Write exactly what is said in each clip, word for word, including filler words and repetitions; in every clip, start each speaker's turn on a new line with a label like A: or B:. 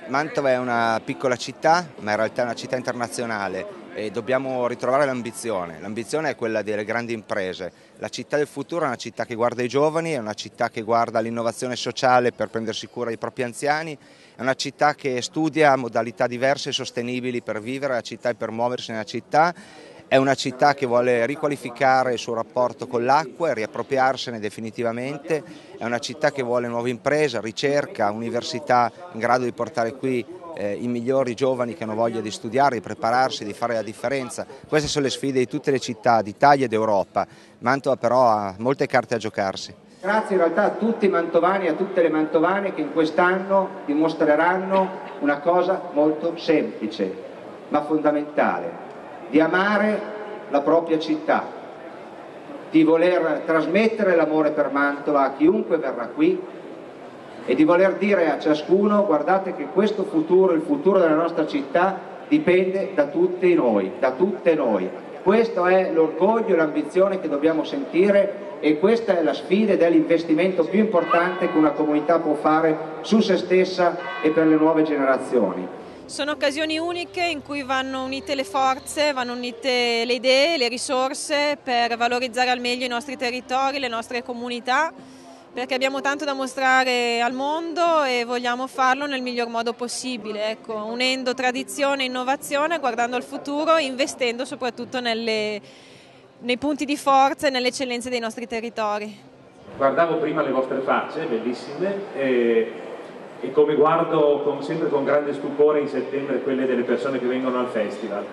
A: Mantova è una piccola città, ma in realtà è una città internazionale e dobbiamo ritrovare l'ambizione. L'ambizione è quella delle grandi imprese. La città del futuro è una città che guarda i giovani, è una città che guarda l'innovazione sociale per prendersi cura dei propri anziani, è una città che studia modalità diverse e sostenibili per vivere la città e per muoversi nella città. È una città che vuole riqualificare il suo rapporto con l'acqua e riappropriarsene definitivamente, è una città che vuole nuove imprese, ricerca, università in grado di portare qui eh, i migliori giovani che hanno voglia di studiare, di prepararsi, di fare la differenza. Queste sono le sfide di tutte le città d'Italia e d'Europa. Mantova però ha molte carte a giocarsi.
B: Grazie in realtà a tutti i mantovani e a tutte le mantovane che in quest'anno dimostreranno una cosa molto semplice ma fondamentale: di amare la propria città, di voler trasmettere l'amore per Mantova a chiunque verrà qui e di voler dire a ciascuno: guardate che questo futuro, il futuro della nostra città, dipende da tutti noi, da tutte noi. Questo è l'orgoglio e l'ambizione che dobbiamo sentire e questa è la sfida ed è l'investimento più importante che una comunità può fare su se stessa e per le nuove generazioni.
C: Sono occasioni uniche in cui vanno unite le forze, vanno unite le idee, le risorse per valorizzare al meglio i nostri territori, le nostre comunità, perché abbiamo tanto da mostrare al mondo e vogliamo farlo nel miglior modo possibile, ecco, unendo tradizione e innovazione, guardando al futuro e investendo soprattutto nelle, nei punti di forza e nelle eccellenze dei nostri territori.
D: Guardavo prima le vostre facce, bellissime, e... e come guardo con, sempre con grande stupore in settembre quelle delle persone che vengono al festival.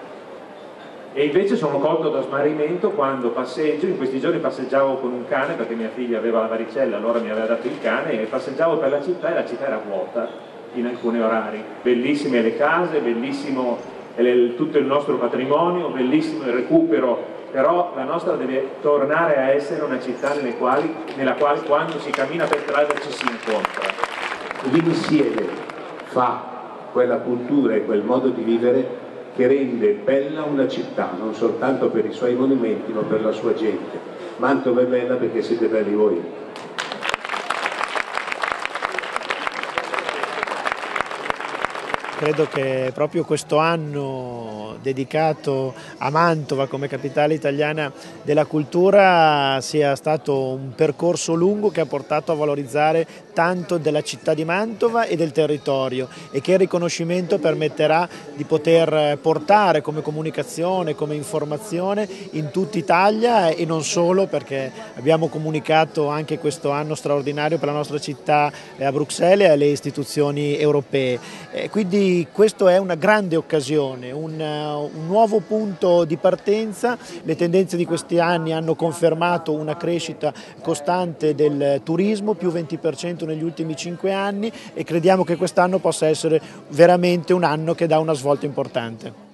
D: E invece sono colto da smarrimento quando passeggio, in questi giorni passeggiavo con un cane perché mia figlia aveva la varicella, allora mi aveva dato il cane, e passeggiavo per la città e la città era vuota in alcuni orari. Bellissime le case, bellissimo il, tutto il nostro patrimonio, bellissimo il recupero, però la nostra deve tornare a essere una città nelle quali, nella quale quando si cammina per strada ci si incontra.
E: L'insieme fa quella cultura e quel modo di vivere che rende bella una città, non soltanto per i suoi monumenti ma per la sua gente. Mantova è bella perché siete belli voi.
F: Credo che proprio questo anno dedicato a Mantova come capitale italiana della cultura sia stato un percorso lungo che ha portato a valorizzare tanto della città di Mantova e del territorio, e che il riconoscimento permetterà di poter portare come comunicazione, come informazione in tutta Italia e non solo, perché abbiamo comunicato anche questo anno straordinario per la nostra città a Bruxelles e alle istituzioni europee. E quindi questo è una grande occasione, un, un nuovo punto di partenza. Le tendenze di questi anni hanno confermato una crescita costante del turismo, più venti per cento negli ultimi cinque anni, e crediamo che quest'anno possa essere veramente un anno che dà una svolta importante.